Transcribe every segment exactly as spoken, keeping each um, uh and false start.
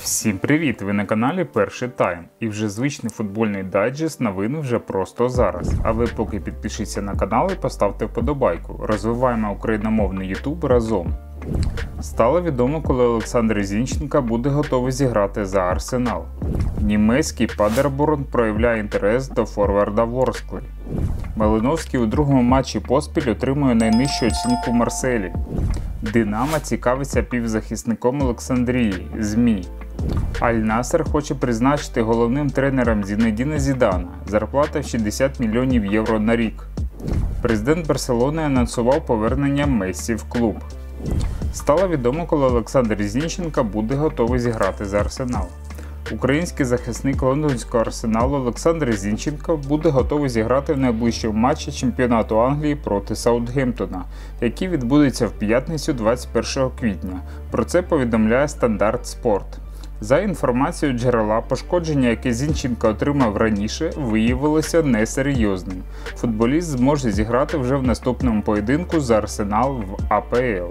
Всім привіт! Ви на каналі Перший Тайм. І вже звичний футбольний дайджест новини вже просто зараз. А ви поки підпишіться на канал і поставте вподобайку. Розвиваємо україномовний ютуб разом. Стало відомо, коли Олександр Зінченко буде готовий зіграти за Арсенал. Німецький Падерборн проявляє інтерес до форварда Ворсклі. Малиновський у другому матчі поспіль отримує найнижчу оцінку в Марселі. Динамо цікавиться півзахисником Олександрії – ЗМІ. Аль-Насер хоче призначити головним тренером Зінедіна Зідана, зарплата в шістдесят мільйонів євро на рік. Президент Барселони анонсував повернення Мессі в клуб. Стало відомо, коли Олександр Зінченко буде готовий зіграти за Арсенал. Український захисник лондонського Арсеналу Олександр Зінченко буде готовий зіграти в найближчому матчі чемпіонату Англії проти Саутгемптона, який відбудеться в п'ятницю двадцять першого квітня. Про це повідомляє Стандарт Спорт. За інформацією джерела, пошкодження, яке Зінченко отримав раніше, виявилося несерйозним. Футболіст зможе зіграти вже в наступному поєдинку за Арсенал в А Пе Ел.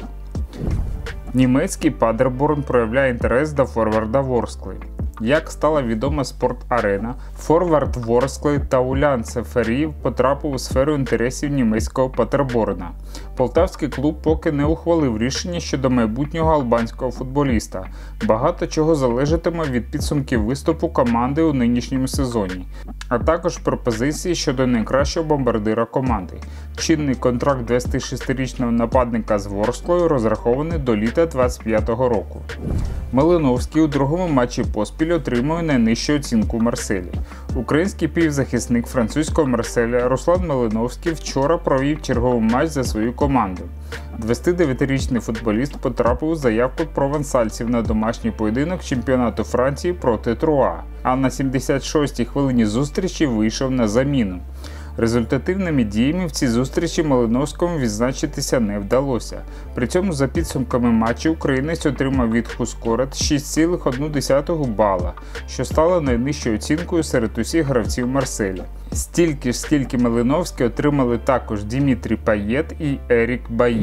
Німецький Падерборн проявляє інтерес до форварда Ворсклі. Як стало відомо Спорт-Арена, форвард Ворскли Таулян Сеферіїв потрапив у сферу інтересів німецького Падерборна. Полтавський клуб поки не ухвалив рішення щодо майбутнього албанського футболіста. Багато чого залежатиме від підсумків виступу команди у нинішньому сезоні, а також пропозиції щодо найкращого бомбардира команди. Чинний контракт двадцятишестирічного нападника з Ворсклою розрахований до літа двадцять п'ятого року. Малиновський у другому матчі поспіль отримує найнижчу оцінку в Марселі. Український півзахисник французького Марселя Руслан Малиновський вчора провів черговий матч за свою команду. двадцятидев'ятирічний футболіст потрапив у заявку провансальців на домашній поєдинок чемпіонату Франції проти Труа, а на сімдесят шостій хвилині зустрічі вийшов на заміну. Результативними діями в цій зустрічі Малиновському відзначитися не вдалося. При цьому за підсумками матчу українець отримав від Хускорет шість цілих одну десяту бала, що стало найнижчою оцінкою серед усіх гравців Марселя. Стільки ж, скільки Малиновський отримали також Дімітрій Паєт і Ерік Баї.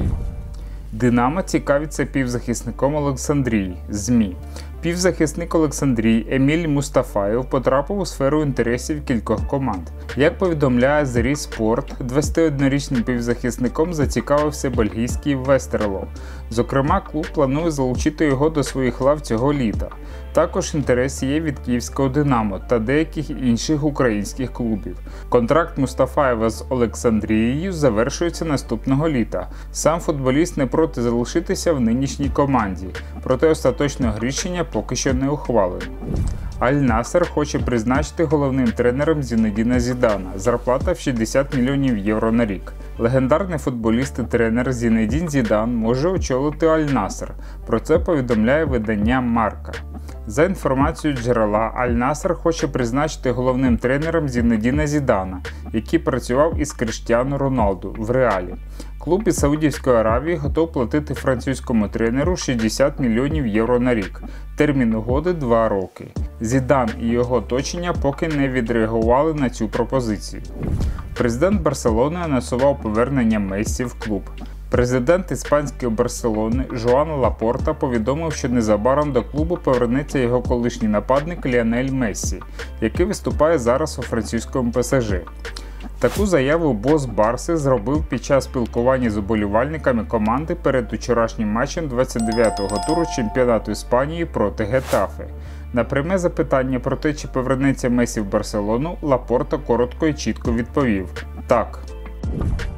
Динамо цікавиться півзахисником Олександрії – ЗМІ. Півзахисник Олександрії Еміль Мустафаєв потрапив у сферу інтересів кількох команд. Як повідомляє Зері Спорт, двадцятиоднорічним півзахисником зацікавився бельгійський Вестерло. Зокрема, клуб планує залучити його до своїх лав цього літа. Також інтерес є від київського Динамо та деяких інших українських клубів. Контракт Мустафаєва з Олександрією завершується наступного літа. Сам футболіст не проти залишитися в нинішній команді, проте остаточного рішення поки що не ухвалено. Аль-Насер хоче призначити головним тренером Зінедіна Зідана, зарплата в шістдесят мільйонів євро на рік. Легендарний футболіст і тренер Зінедін Зідан може очолити Аль-Насер, про це повідомляє видання Марка. За інформацією джерела, Аль-Насер хоче призначити головним тренером Зінедіна Зідана, який працював із Кріштіану Роналду в Реалі. Клуб із Саудівської Аравії готов платити французькому тренеру шістдесят мільйонів євро на рік. Термін угоди – два роки. Зідан і його оточення поки не відреагували на цю пропозицію. Президент Барселони анонсував повернення Мессі в клуб. Президент іспанської Барселони Жоан Лапорта повідомив, що незабаром до клубу повернеться його колишній нападник Ліонель Мессі, який виступає зараз у французькому Пе Ес Же. Таку заяву бос Барси зробив під час спілкування з уболівальниками команди перед вчорашнім матчем двадцять дев'ятого туру чемпіонату Іспанії проти Гетафе. На пряме запитання про те, чи повернеться Мессі в Барселону, Лапорта коротко і чітко відповів – так.